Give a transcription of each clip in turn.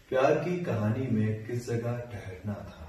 प्यार की कहानी में किस जगह ठहरना था,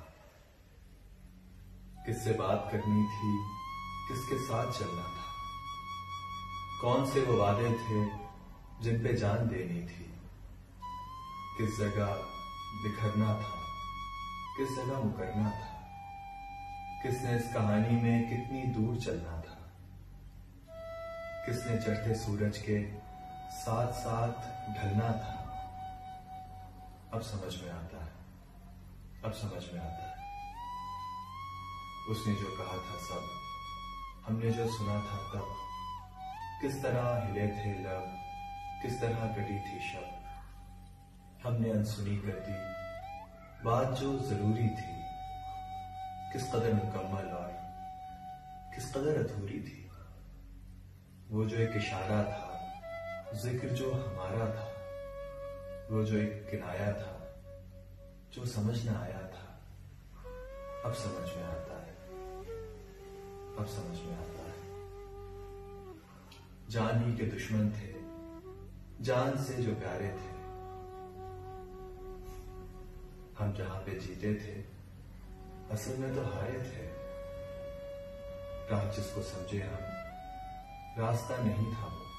किससे बात करनी थी, किसके साथ चलना था, कौन से वो वादे थे जिन पे जान देनी थी, किस जगह बिखरना था, किस जगह मुकरना था, किसने इस कहानी में कितनी दूर चलना था, किसने चढ़ते सूरज के साथ साथ ढलना था। अब समझ में आता है, अब समझ में आता है। उसने जो कहा था सब, हमने जो सुना था तब, किस तरह हिले थे लब, किस तरह कटी थी शब। हमने अनसुनी कर दी बात जो जरूरी थी, किस कदर मुकम्मल और किस कदर अधूरी थी। वो जो एक इशारा था, जिक्र जो हमारा था, वो जो एक किनाया था जो समझ न आया था। अब समझ में आता है, अब समझ में आता है। जान ही के दुश्मन थे, जान से जो प्यारे थे। हम जहां पे जीते थे, असल में तो हारे थे। राह जिसको समझे हम, रास्ता नहीं था वो।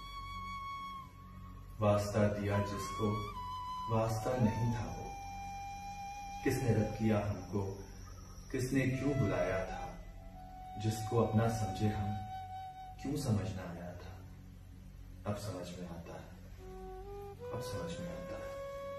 वास्ता दिया जिसको, वास्ता नहीं था वो। किसने रद्द किया हमको, किसने क्यों बुलाया था। जिसको अपना समझे हम, क्यों समझ ना आया था। अब समझ में आता है, अब समझ में आता है।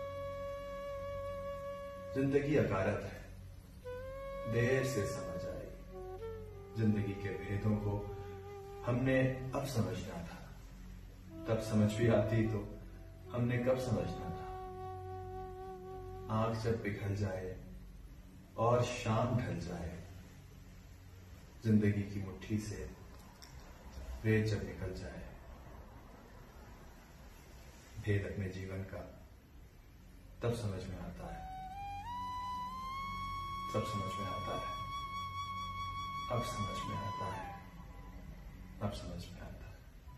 जिंदगी अकारत है, देर से समझ आई। जिंदगी के भेदों को हमने अब समझना था। तब समझ भी आती तो हमने कब समझना था। आंख जब पिघल जाए और शाम ढल जाए, जिंदगी की मुट्ठी से रेत जब निकल जाए, भेद अपने जीवन का तब समझ में आता है, तब समझ में आता है, अब समझ में आता है, अब समझ में आता है।